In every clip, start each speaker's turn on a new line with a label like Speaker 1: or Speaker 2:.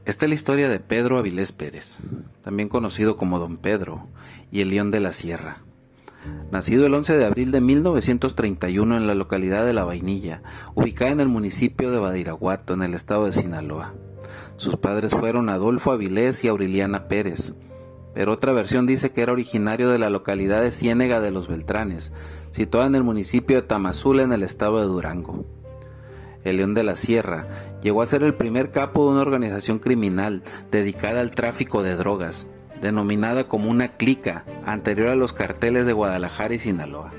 Speaker 1: Esta es la historia de Pedro Avilés Pérez, también conocido como Don Pedro, y el León de la Sierra. Nacido el 11 de abril de 1931 en la localidad de La Vainilla, ubicada en el municipio de Badiraguato, en el estado de Sinaloa. Sus padres fueron Adolfo Avilés y Aureliana Pérez, pero otra versión dice que era originario de la localidad de Ciénega de los Beltranes, situada en el municipio de Tamazula, en el estado de Durango. El León de la Sierra llegó a ser el primer capo de una organización criminal dedicada al tráfico de drogas, denominada como una clica, anterior a los carteles de Guadalajara y Sinaloa.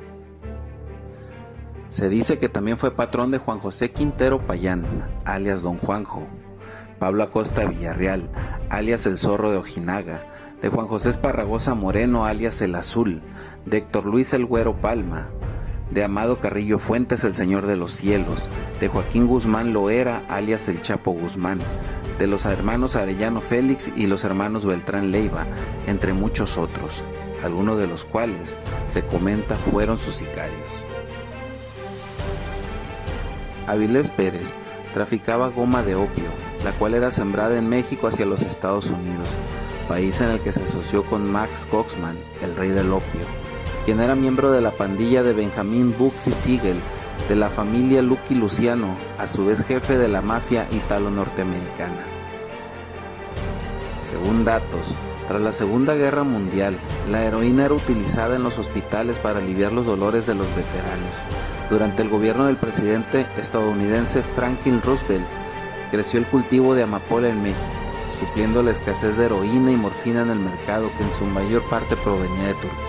Speaker 1: Se dice que también fue patrón de Juan José Quintero Payán, alias Don Juanjo, Pablo Acosta Villarreal, alias El Zorro de Ojinaga, de Juan José Esparragosa Moreno, alias El Azul, de Héctor Luis El Güero Palma, de Amado Carrillo Fuentes, el Señor de los Cielos, de Joaquín Guzmán Loera, alias El Chapo Guzmán, de los hermanos Arellano Félix y los hermanos Beltrán Leiva, entre muchos otros, algunos de los cuales, se comenta, fueron sus sicarios. Avilés Pérez traficaba goma de opio, la cual era sembrada en México hacia los Estados Unidos, país en el que se asoció con Max Coxman, el rey del opio, quien era miembro de la pandilla de Benjamín Bugsy Siegel, de la familia Lucky Luciano, a su vez jefe de la mafia italo-norteamericana. Según datos, tras la Segunda Guerra Mundial, la heroína era utilizada en los hospitales para aliviar los dolores de los veteranos. Durante el gobierno del presidente estadounidense Franklin Roosevelt, creció el cultivo de amapola en México, supliendo la escasez de heroína y morfina en el mercado, que en su mayor parte provenía de Turquía.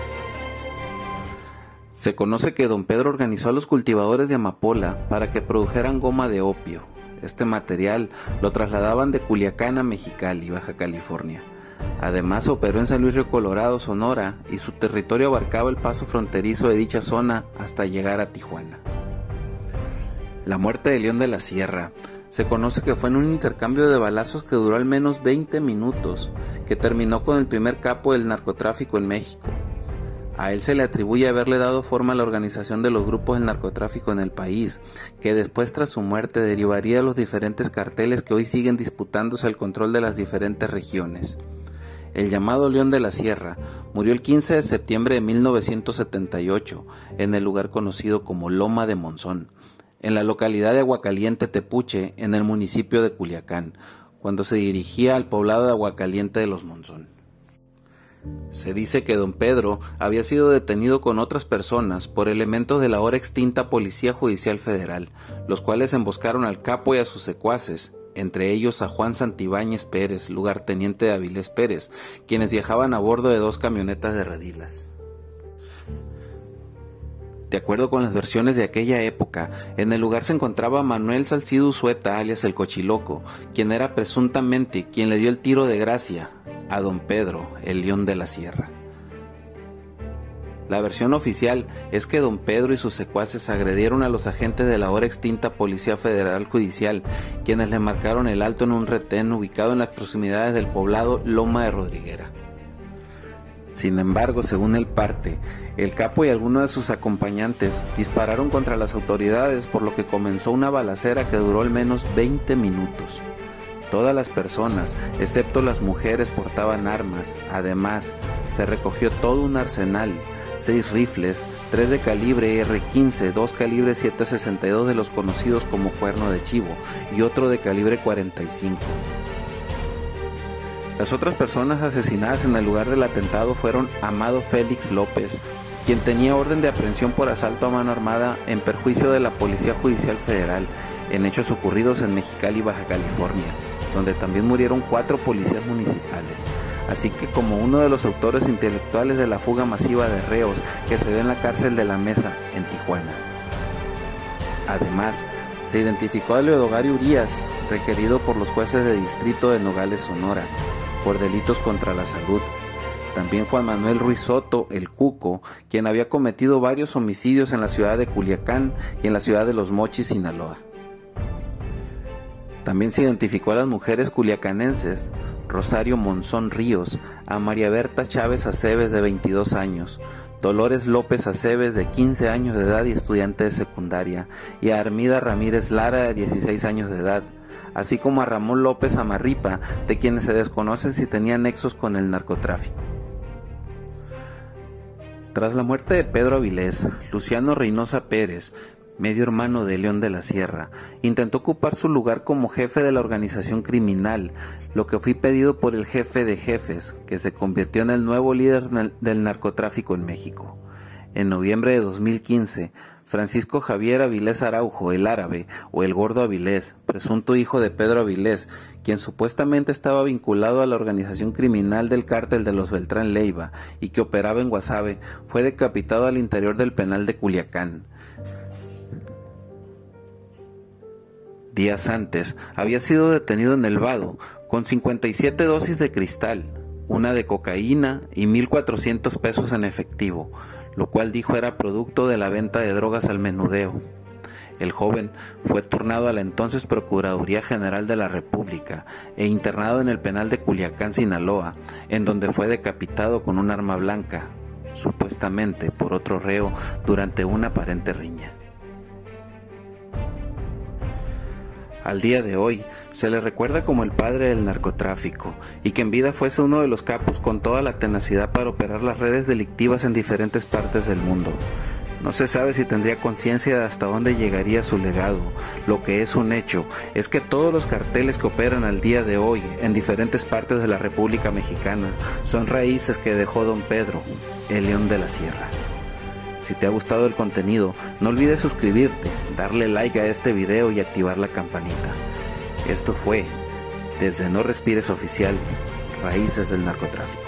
Speaker 1: Se conoce que Don Pedro organizó a los cultivadores de amapola para que produjeran goma de opio. Este material lo trasladaban de Culiacán a Mexicali, Baja California. Además operó en San Luis Río Colorado, Sonora, y su territorio abarcaba el paso fronterizo de dicha zona hasta llegar a Tijuana. La muerte del León de la Sierra se conoce que fue en un intercambio de balazos que duró al menos 20 minutos, que terminó con el primer capo del narcotráfico en México. A él se le atribuye haberle dado forma a la organización de los grupos del narcotráfico en el país, que después, tras su muerte, derivaría a los diferentes carteles que hoy siguen disputándose el control de las diferentes regiones. El llamado León de la Sierra murió el 15 de septiembre de 1978 en el lugar conocido como Loma de Monzón, en la localidad de Aguacaliente, Tepuche, en el municipio de Culiacán, cuando se dirigía al poblado de Aguacaliente de los Monzón. Se dice que Don Pedro había sido detenido con otras personas por elementos de la ahora extinta Policía Judicial Federal, los cuales emboscaron al capo y a sus secuaces, entre ellos a Juan Santibáñez Pérez, lugarteniente de Avilés Pérez, quienes viajaban a bordo de 2 camionetas de redilas. De acuerdo con las versiones de aquella época, en el lugar se encontraba Manuel Salcido Usueta, alias el Cochiloco, quien era presuntamente quien le dio el tiro de gracia a Don Pedro, el León de la Sierra. La versión oficial es que Don Pedro y sus secuaces agredieron a los agentes de la ahora extinta Policía Federal Judicial, quienes le marcaron el alto en un retén ubicado en las proximidades del poblado Loma de Rodriguera. Sin embargo, según el parte, el capo y algunos de sus acompañantes dispararon contra las autoridades, por lo que comenzó una balacera que duró al menos 20 minutos. Todas las personas, excepto las mujeres, portaban armas. Además, se recogió todo un arsenal: 6 rifles, 3 de calibre R-15, 2 calibre 7.62 de los conocidos como cuerno de chivo y otro de calibre 45. Las otras personas asesinadas en el lugar del atentado fueron Amado Félix López, quien tenía orden de aprehensión por asalto a mano armada en perjuicio de la Policía Judicial Federal, en hechos ocurridos en Mexicali, Baja California, donde también murieron 4 policías municipales, así que como uno de los autores intelectuales de la fuga masiva de reos que se dio en la cárcel de La Mesa, en Tijuana. Además, se identificó a Leodogario Urías, requerido por los jueces de distrito de Nogales, Sonora, por delitos contra la salud. También Juan Manuel Ruiz Soto, el Cuco, quien había cometido varios homicidios en la ciudad de Culiacán y en la ciudad de Los Mochis, Sinaloa. También se identificó a las mujeres culiacanenses, Rosario Monzón Ríos, a María Berta Chávez Aceves, de 22 años, Dolores López Aceves, de 15 años de edad y estudiante de secundaria, y a Armida Ramírez Lara, de 16 años de edad, así como a Ramón López Amarripa, de quienes se desconocen si tenían nexos con el narcotráfico. Tras la muerte de Pedro Avilés, Luciano Reynosa Pérez, medio hermano de León de la Sierra, intentó ocupar su lugar como jefe de la organización criminal, lo que fue pedido por el jefe de jefes, que se convirtió en el nuevo líder del narcotráfico en México. En noviembre de 2015, Francisco Javier Avilés Araujo, el Árabe, o el Gordo Avilés, presunto hijo de Pedro Avilés, quien supuestamente estaba vinculado a la organización criminal del cártel de los Beltrán Leiva y que operaba en Guasave, fue decapitado al interior del penal de Culiacán. Días antes, había sido detenido en El Vado, con 57 dosis de cristal, una de cocaína y 1,400 pesos en efectivo, lo cual dijo era producto de la venta de drogas al menudeo. El joven fue turnado a la entonces Procuraduría General de la República e internado en el penal de Culiacán, Sinaloa, en donde fue decapitado con un arma blanca, supuestamente por otro reo durante una aparente riña. Al día de hoy, se le recuerda como el padre del narcotráfico y que en vida fuese uno de los capos con toda la tenacidad para operar las redes delictivas en diferentes partes del mundo. No se sabe si tendría conciencia de hasta dónde llegaría su legado. Lo que es un hecho es que todos los carteles que operan al día de hoy en diferentes partes de la República Mexicana son raíces que dejó don Pedro, el León de la Sierra. Si te ha gustado el contenido, no olvides suscribirte, darle like a este video y activar la campanita. Esto fue, desde No Respires Oficial, Raíces del Narcotráfico.